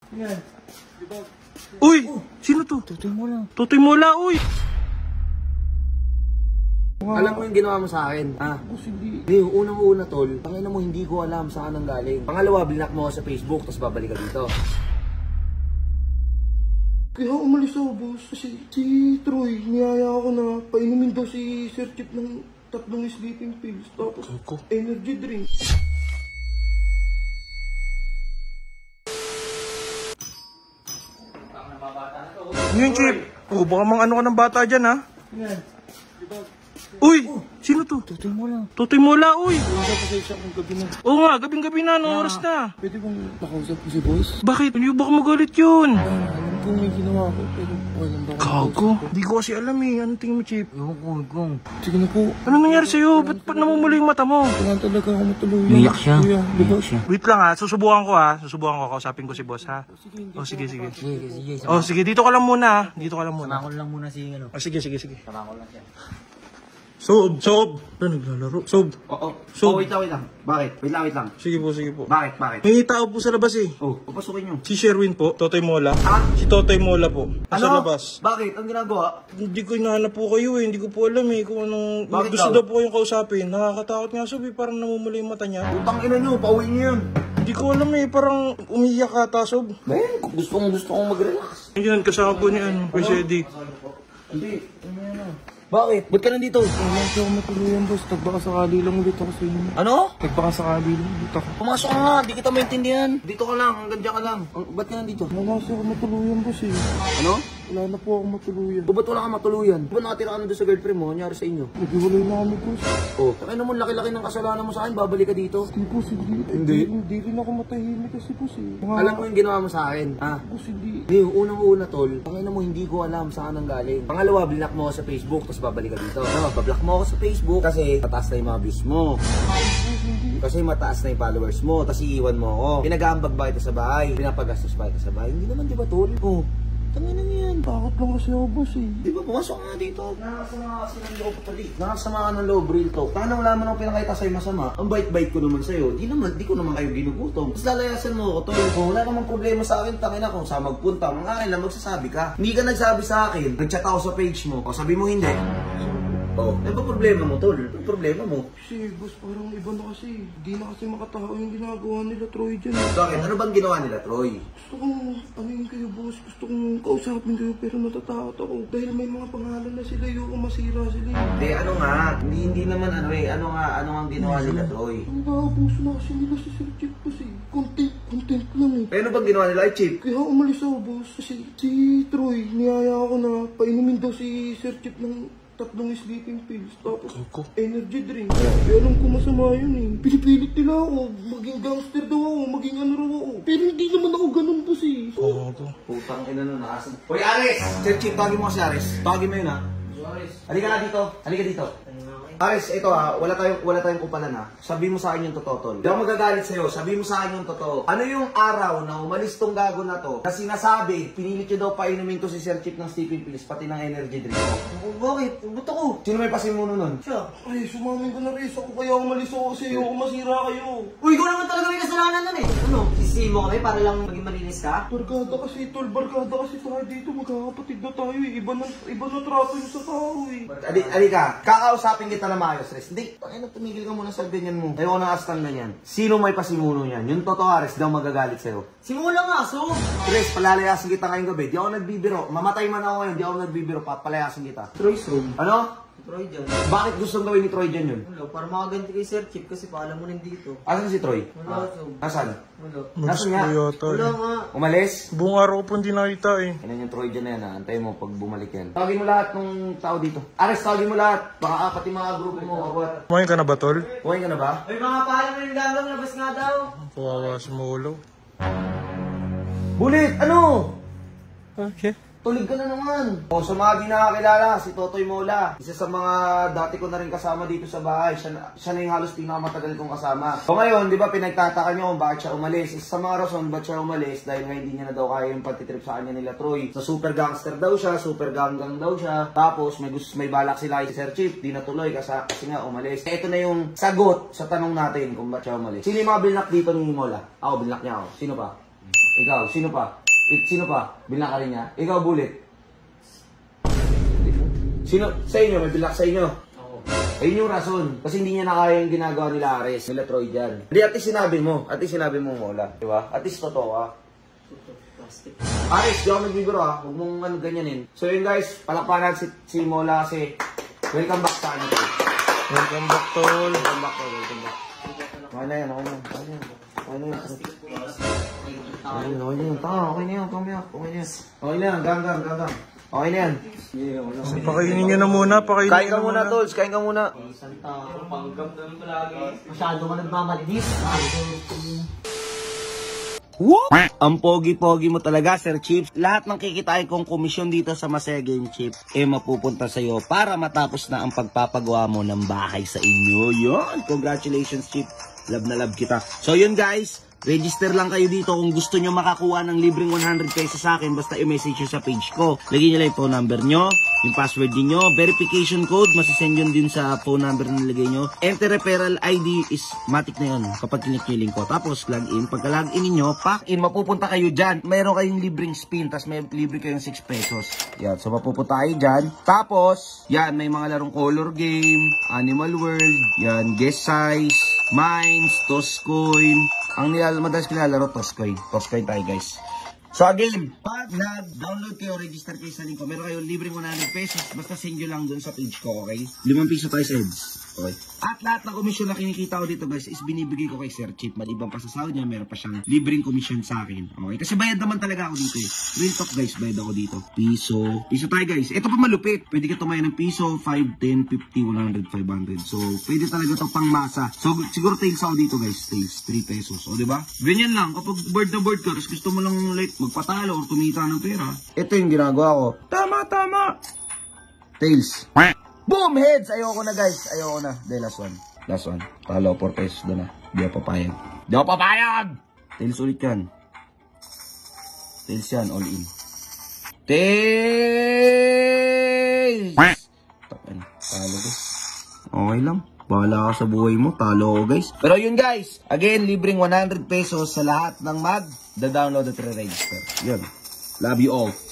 Yan. Uy! Sino to? Tutoy mo lang. Tutoy Mola, uy! Alam mo yung ginawa mo sa akin, ha? Hindi. Hindi, yung unang-una tol, tangina mo hindi ko alam saan ang galing. Pangalawa, blinak mo ako sa Facebook, tapos babalik ka dito. Kaya umalis ako, boss. Kasi si Troy, niyaya ako na painumin daw si Sir Chip ng 3 sleeping pills. Tapos energy drink. Ano yun, Chip? Oh, baka mang ano ka ng bata dyan, ha? Yan. Uy! Sino to? Tutoy mo lang. Tutoy Mola, uy! Kaya pasensya kung gabi na. Oo nga, gabing-gabi na, anong oras na? Pwede bang nakausap ko si boss? Bakit? Hindi baka magalit yun? Alam ko may ginawa ko, pero walang baka. Gago. Hindi ko kasi alam eh. Anong tingin mo, Chip? Ewan ko. Sige na po. Ano nangyari sa'yo? Ba't namumula yung mata mo? Kailangan talaga ako matuluyan. Umiyak siya. Kuya, di ba? Wait lang ha, susubukan ko ha. Susubukan ko, kausapin ko si boss ha. Oh, sige. Oh, sige, dito ka lang muna ha. Dito ka lang muna. Sama ko lang muna si ano. Oh, sige. Sama ko lang siya. Sob! Ano naglalaro? Sob! Oo. So- wait lang. Bakit? Wait lang. Sige po. Bakit? May tao po sa labas eh. Oh, papasukin nyo. Si Sherwin po, Totoy Mola. Ha? Si Totoy Mola po. Nasa labas. Bakit? Ang ginagawa? Hindi ko hinahanap po kayo eh. Hindi ko po alam eh kung anong... Bakit gusto daw? daw po kayong kausapin. Nakakatakot nga Sob eh. Parang namumula yung mata niya. Utang ina nyo, pauwi nyo yun. Hindi ko alam eh. Parang umiyak ata Sob. Men, gusto kong mag-relax. Ayun, kasama po ni ano, Kuya Eddie. Hindi, bakit? Ba't ka nandito? Kailangan ko ako matuluyan, boss. Nagbaka sakali lang ulit ako sa inyo. Ano? Nagbaka sakali lang ulit ako. Pumasok ka nga, di kita maintindihan. Dito ka lang, hanggang dyan ka lang. Ba't ka nandito? Wala kasi ako matuluyan, boss eh. Ano? Wala na po ako matuluyan. O ba't wala ka matuluyan? Ba't nakatira ka na doon sa girlfriend mo? Nangyari sa inyo? Naghiwalay na kami, boss. Oh, kaya naman laki-laki ng kasalanan mo sa akin, babalik ka dito. Hindi, boss, hindi. Hindi? Hindi rin ako matahimik kasi, boss eh. Alam mo yung ginawa mo sa akin, ha? Boss, hindi. Hindi, yung unang-una tol, tangina mo hindi ko alam saan ang galing. Pangalawa, blinak mo ako sa Facebook, tapos babalik ka dito. Ano, bablock mo ako sa Facebook kasi mataas na yung mga views mo. Kasi mataas na yung followers mo, tapos iiwan mo ako. Pinag-aambag ba kita sa bahay? Pinapagastos ba kita sa bahay? Hindi naman, di ba tol? Oh, tangina niyo yan. Takot lang kasi ako, boss eh. Di ba, pumasok ka nga dito. Nakakasama ka kasi ng loob pali. Nakakasama ka ng loob, real talk. Tanga na wala man akong pinakita sa'yo masama. Ang bait-bait ko naman sa'yo. Di ko naman kayo ginugutom. Tapos lalayasan mo ako, tol. Kung wala namang problema sa akin, tangina kung saan magpunta. Mga akin lang magsasabi ka. Hindi ka nagsabi sa akin. Nag-chat ako sa page mo. O sabi mo hindi. Oh, ano ba problema mo, tol? Ano problema mo? Kasi, boss, parang iba na kasi. Hindi na kasi makatao yung ginagawa nila, Troy, dyan. Bakit? Ano bang ginawa nila, Troy? Gusto kong, anuin kayo, boss. Gusto kong kausapin kayo, pero natatakot ako. Dahil may mga pangalan na sila, yung masira sila. Hindi, ano nga? Hindi naman ano eh. Ano nga ang ginawa nila, Troy? Ang nakapuso na kasi nila sa Sir Chip, boss eh. Content lang eh. Pero ano bang ginawa nila, Chip? Kaya umalis ako, boss. Kasi si Troy, niyaya ako na painumin daw si Sir Chip ng 3 sleeping pills, tapos energy drink. Kaya alam ko masama yun eh. Pinipilit nila ako, maging gangster daw ako, maging ano raw ako. Pero hindi naman ako ganun, boss eh. Putang ina nun, nakasan. Hoy, Ares! Sir Chip, tawagin mo kasi Ares. Tawagin mo yun, ha? Halika na dito. Halika dito. Ares, ito ha, wala tayong kupalan ha. Sabi mo sa akin yung totoo, tol. Hindi ako magagalit sa'yo, sabi mo sa akin yung totoo. Ano yung araw na umalis tong gago na to, na sinasabi, pinilit nyo daw painumin to si Sir Chip ng sleeping pills, pati ng energy drink ko. Bakit? Ba't ako? Sino may pasimuno nun? Siya. Ay, sumamin ko na rin. Ako kaya umalis ako kasi ayoko masira kayo. Uy, ikaw naman talaga may kasalanan nun eh. Ano, sisihin mo kami para lang maging malinis ka? Barkada kasi, tol. Barkada kasi tayo dito. Magkakapatid na tayo eh. Iba na trato yung sa tao eh. Alika, kakausapin kita na maayos, Res. Hindi, pakina tumigil ka muna sa ganyan mo. Ayoko na astan ganyan. Sino may pasimuno niyan? Yung totoo, Res, daw magagalit sa'yo. Simula nga, so. Res, palalayasin kita ngayong gabi. Di ako nagbibiro. Mamatay man ako ngayon, di ako nagbibiro. Papalayasin kita. Troy's room. Ano? Troy dyan. Bakit gustong gawin ni Troy dyan yun? Wala, para makaganti kay Sir Chip kasi paalam mo rin dito. Asan si Troy? Wala, so. Asan? Wala. Nasaan nga? Wala nga. Umalis? Buong araw ko po hindi nakita eh. Yan yung Troy dyan na yan, ha? Antayin mo pag bumalik yan. Tawagin mo lahat ng tao dito. Ares, tawagin mo lahat. Baka pati mga grupo mo. Kumain ka na ba, tol? Kuhain ka na ba? Uy, mga paalam mo rin gano'n, labas nga daw. Kawawa si Molo. Bulit! Ano? Okay. Tulig ka na naman. O, sa mga di nakakilala, si Totoy Mola. Isa sa mga dati ko na rin kasama dito sa bahay. Siya na yung halos pinakamatagal kong kasama. O ngayon, di ba pinagtataka nyo kung bakit siya umalis. Isa sa mga rason ba't siya umalis dahil nga hindi niya na daw kaya yung pagtitrip sa kanya nila Troy. Sa super gangster daw siya, super ganggang daw siya. Tapos may balak sila si Sir Chip, di natuloy kasi nga umalis. Ito na yung sagot sa tanong natin kung ba't siya umalis. Sino yung mga bilnak dito ni Mola? Ako, bilnak niya ako. Sino pa? Ikaw, sino pa? Sino pa? Bilak ka rin niya? Ikaw, Bullet. Sino? Sa inyo, may bilak sa inyo? Oo. Ayun yung rason. Kasi hindi niya na kaya yung ginagawa nila Ares, nila Troy dyan. Hindi, at least sinabi mo. At least sinabi mo Mola. Diba? At least totoo ka. Plastic. Ares, di ako nagbibiro ha. Huwag mong ano ganyanin. So yun guys, palakpanan si Mola kasi welcome back sa ano. Welcome back, tol. Welcome back. Okay na yan, okay na yan. Okay na yan. Okay na yan. Okay na yan. Okay na yan, gang. Okay na yan. Pakainin nyo na muna, pakainin Kain nyo ka na muna, Tols. Kain ka muna. Isang tao, panggap naman palagi. Masyado ka nagmamalinis. Ang pogi-pogi mo talaga, Sir Chips. Lahat ng kikitain kong komisyon dito sa Masaya Game Chip, mapupunta sa'yo para matapos na ang pagpapagawa mo ng bahay sa inyo. Yun! Congratulations, Chip. Love na love kita. So yun guys, register lang kayo dito kung gusto nyo makakuha ng libreng 100 pesos sa akin. Basta i-message nyo sa page ko. Lagyan nyo lang yung phone number nyo, yung password niyo, verification code, masisend yun din sa phone number na nilagay nyo. Enter referral ID is matik na yun kapag kinik nyo yung link ko. Tapos login. Pagka login ninyo, pack in, mapupunta kayo dyan. Meron kayong libreng spin, tapos may libre kayong 6 pesos. Yan, so mapupunta kayo dyan. Tapos, yan, may mga larong color game, Animal World, yan, guess size, mines, toss coin. Ang madalas nilalaro, toss coin. Toss coin tayo guys. So again, pag nag-download kayo, register kayo sa link ko, meron kayong libreng 100 pesos, basta send nyo lang dun sa page ko, okay? 5 piso tayo sa ads. Okay. At lahat ng komisyon na kinikita ko dito guys is binibigay ko kay Sir Chip. Malibang pa sa sahod niya, meron pa siyang libreng komisyon sa akin. Okay? Kasi bayad naman talaga ako dito eh. Real talk guys, bayad ako dito. Piso tayo guys. Ito pa malupit. Pwede ka tumayo ng piso, 5, 10, 50, 100, 500. So, pwede talaga ito pang masa. So, siguro tails ako dito guys. Tails, 3 pesos. O, diba? Ganyan lang. Kapag board na board ka, tapos gusto mo lang like magpatalo o tumita ng pera. Ito yung ginagawa ko. Tama! Tails. Boom! Heads! Ayoko na guys. Ayoko na. De, last one. Talo 4 pesos doon na. Di ako papayag. Tails ulit yan. Tails yan. All in. Tails! Talo ko. Okay lang. Bahala ka sa buhay mo. Talo ko guys. Pero yun guys. Again, libreng 100 pesos sa lahat ng mag-download at re-register. Yun. Love you all.